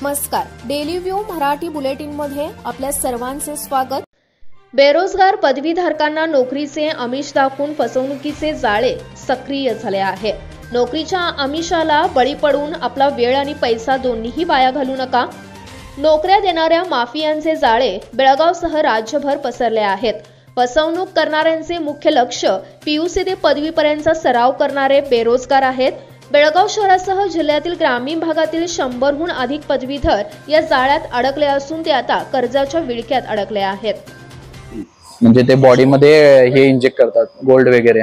नमस्कार, daily view Marathi बुलेटिनमध्ये आपल्या सर्वांचे स्वागत। बेरोजगार पदवीधारकांना नोकरीचे आमिष दाखवून फसवणुकीचे जाळे सक्रिय झाले आहे। नोकरीच्या आमिषाला बळी पडून आपला वेळ आणि पैसा दोन्हीही वाया घालू नका। नोकऱ्या देणाऱ्या माफियांचे जाळे बेळगावसह राज्यभर पसरले आहेत। फसवणूक करणाऱ्यांचे मुख्य लक्ष पीयूसी ते पदवीपर्यंतचा सराव करणारे बेरोजगार आहेत। बेळगाव शहरासह जिल्ह्यातील ग्रामीण भागातील 100हून अधिक पदवीधर या जाळ्यात अडकले असून ते आता कर्जाच्या विळख्यात अडकले आहेत। म्हणजे ते बॉडी मध्ये हे इंजेक्ट करतात गोल्ड वगैरे।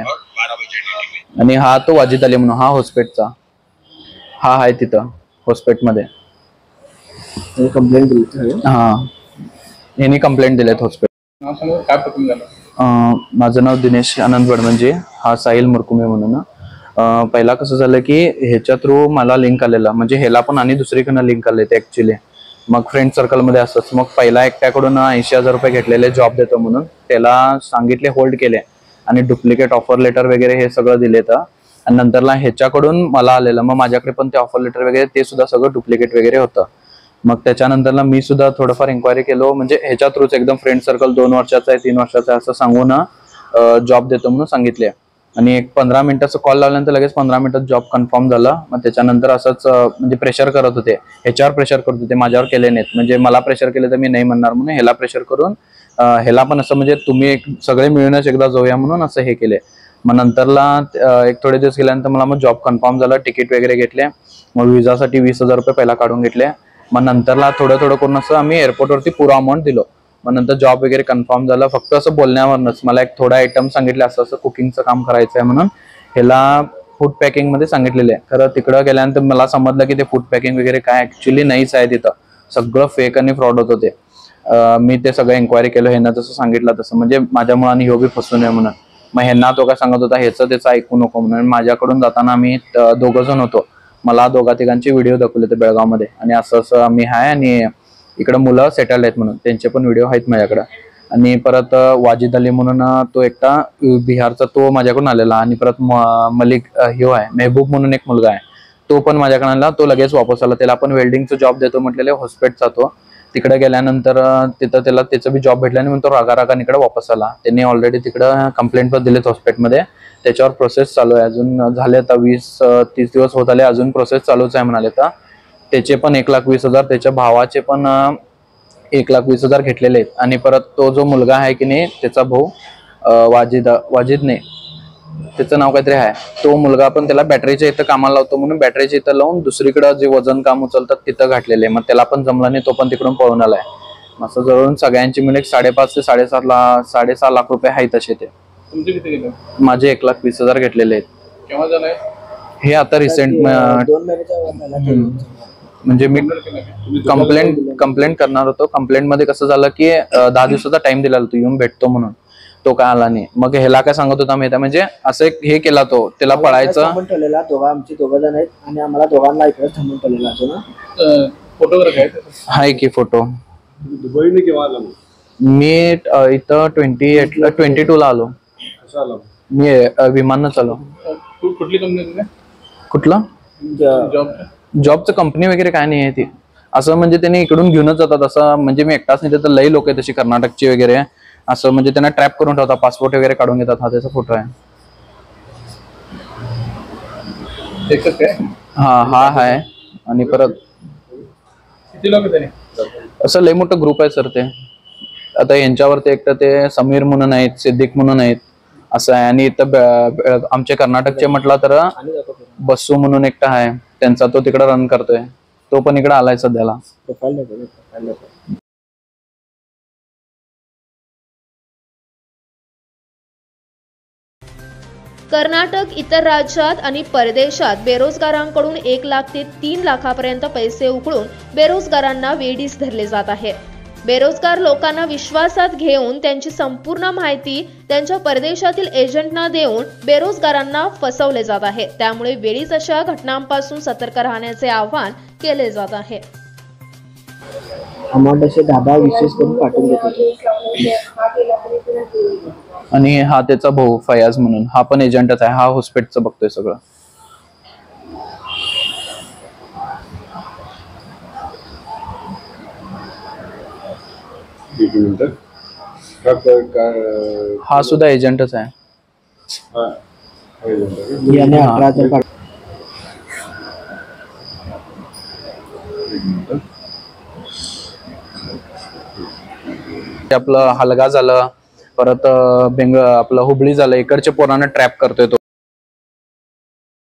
आणि हा तो वाजिद अली म्हणून हा हॉस्पिटलचा हा आहे तिथं हॉस्पिटल मध्ये कंप्लेंट दिली। हा यांनी कंप्लेंट दिलेत हॉस्पिटल। काय प्रॉब्लेम झाला? माझं नाव दिनेश आनंद वडमंजे, हा साहिल मुरकुमे म्हणून। पहिला कसं झालं की ह्याच्या थ्रू मला लिंक आलेला, म्हणजे ह्याला पण आणि दुसरीकडनं लिंक आले ते ऍक्च्युली। मग फ्रेंड सर्कल मध्ये असंच मग पहिला एकट्याकडून 80,000 रुपये घेतलेले जॉब देतो म्हणून, त्याला सांगितले होल्ड केले आणि डुप्लिकेट ऑफर लेटर वगैरे हे सगळं दिले तर। आणि नंतरला ह्याच्याकडून मला आलेलं, मग माझ्याकडे पण ते ऑफर लेटर वगैरे ते सुद्धा सगळं डुप्लिकेट वगैरे होतं। मग त्याच्यानंतरला मी सुद्धा थोडंफार इन्क्वायरी केलो, म्हणजे ह्याच्या थ्रूच एकदम फ्रेंड सर्कल 2 वर्षाचा आहे 3 वर्षाचा आहे असं सांगून जॉब देतो म्हणून सांगितले। आणि एक 15 मिनिटाचा कॉल लावल्यानंतर लगेच 15 मिनिटात जॉब कन्फर्म झाला। मग त्याच्यानंतर असंच म्हणजे प्रेशर करत होते, ह्याच्यावर प्रेशर करत होते, माझ्यावर केले नाहीत। म्हणजे मला प्रेशर केले तर मी नाही म्हणणार म्हणून ह्याला प्रेशर करून ह्याला पण असं म्हणजे तुम्ही एक सगळे मिळूनच एकदा जाऊया म्हणून असं हे केले। मग नंतरला एक थोडे दिवस गेल्यानंतर मला मग जॉब कन्फर्म झाला, तिकीट वगैरे घेतले। मग विजासाठी 20,000 रुपये पहिला काढून घेतले। मग नंतरला थोडं थोडं करून असं आम्ही एअरपोर्टवरती पुरा अमाऊंट दिलो। मग नंतर जॉब वगैरे कन्फर्म झालं, फक्त असं बोलण्यावरच मला एक थोडा आयटम सांगितले असं असं कुकिंगचं काम करायचं आहे म्हणून, ह्याला फूड पॅकिंग मध्ये सांगितलेले आहे। खरं तिकडं गेल्यानंतर मला समजलं की ते फूड पॅकिंग वगैरे काय ऍक्च्युली नाहीच आहे, तिथं सगळं फेक आणि फ्रॉड होतं ते। मी ते सगळं एन्क्वायरी केलं, ह्यांना जसं सांगितलं तसं, म्हणजे माझ्या मुलांनी ह्यो बी फसू नये म्हणून। मग ह्यांना तो काय सांगत होता ह्याचं त्याचं ऐकू नको म्हणून। माझ्याकडून जाताना आम्ही 2 जण होतो, मला 2-3 व्हिडिओ दाखवले ते बेळगावमध्ये, आणि असं असं आम्ही आहे आणि इकडे मुलं सेटल आहेत म्हणून त्यांचे पण व्हिडिओ आहेत माझ्याकडे। आणि परत वाजिद अली म्हणून तो एकटा बिहारचा तो माझ्याकडून आलेला। आणि परत मलिक ह्यो आहे मेहबूब म्हणून एक मुलगा आहे, तो पण माझ्याकडे आला, तो लगेच वापस आला। त्याला पण वेल्डिंगचा जॉब देतो म्हटलेले हॉस्पिटलचा तो। तिकडे गेल्यानंतर तिथं त्याला त्याचं बी जॉब भेटला आणि तो रागा इकडे वापस आला। त्यांनी ऑलरेडी तिकडं कंप्लेंट पण दिलेत हॉस्पिटलमध्ये, त्याच्यावर प्रोसेस चालू आहे। अजून झाले आता 20-30 दिवस होत आले, अजून प्रोसेस चालूच आहे म्हणाले। तर त्याचे पण 1,20,000, त्याच्या भावाचे पण 1,20,000 घेतलेले आहेत। आणि परत तो जो मुलगा आहे की नाही त्याचा भाऊ वाजिद नाही त्याचं नाव काहीतरी आहे, तो मुलगा पण त्याला बॅटरीच्या इथं कामाला लावतो म्हणून बॅटरीच्या इथं लावून दुसरीकडे जे वजन काम उचलतात तिथं घातलेले। मग त्याला पण जमलं नाही, तो पण तिकडून पळून आलाय। असं जवळून सगळ्यांची मिळून 5.5 ते 6.5 लाख रुपये आहेत तसे ते। तुमचे किती गेले? माझे 1,20,000 घेतलेले आहेत। केव्हा झालंय हे आता रिसेंट, म्हणजे मी कंप्लेंट करणार होतो। कंप्लेंट मध्ये कसं झालं की 10 दिवसाचा टाइम दिला तो येऊन भेटतो म्हणून, तो काय आला नाही। मग ह्याला काय सांगत होता माहिती, म्हणजे असं एक हे केला तो, त्याला पळायचं आमचे 2 जण आहेत आणि आम्हाला दोघांना इकडे थांबून ठेवलेला असतो ना। फोटोग्राफ आहे की फोटो। दुबईने केव्हा आला? मी इथं 22 ला आलो। मी विमानानं आलो। कुठली कंपनी? कुठलं जॉबचं कंपनी वगैरे काय नाही आहे ती, असं म्हणजे त्यांनी इकडून घेऊनच जातात असं। म्हणजे मी एकटाच नाही, तर लई लोक आहेत तशी कर्नाटकची वगैरे असं, म्हणजे त्यांना ट्रॅप करून ठेवतात, पासपोर्ट वगैरे काढून घेतात। हा त्याचा फोटो आहे। हा आहे। आणि परत किती लोक त्याने असं लई मोठं ग्रुप आहे सर ते। आता यांच्यावरती एकटं ते समीर म्हणून आहेत, सिद्दीक म्हणून आहेत असं आहे। आणि इथं आमचे कर्नाटकचे म्हटलं तर बस्सू म्हणून एकटा आहे, त्यांचा तो तिकडे रन करतोय, तो पण इकडे आलाय सध्याला। कर्नाटक, इतर राज्यात आणि परदेशात बेरोजगारांकडून 1 लाख ते 3 लाखापर्यंत पैसे उकळून बेरोजगारांना वेडीस धरले जात आहे। बेरोजगार लोकांना विश्वासात घेऊन त्यांची संपूर्ण माहिती त्यांच्या परदेशातील एजंटना देऊन बेरोजगारांना फसवले जात आहे। त्यामुळे वेळीच अशा घटनांपासून सतर्क राहण्याचे आवाहन केले जात आहे। अमाउंट असे 10 विशेष करून पाठवून देतो। आणि हा त्याचा भाऊ फयाज म्हणून, हा पण एजंटच आहे, हा हॉस्पिटलचं बघतोय सगळं। एक मिनिट हा सुद्धा एजंटच आहे. याने 18,000 काढ. आपलं हलगा झालं, परत आपलं हुबळी झालं, इकडच्या पोरांना ट्रॅप करतोय तो.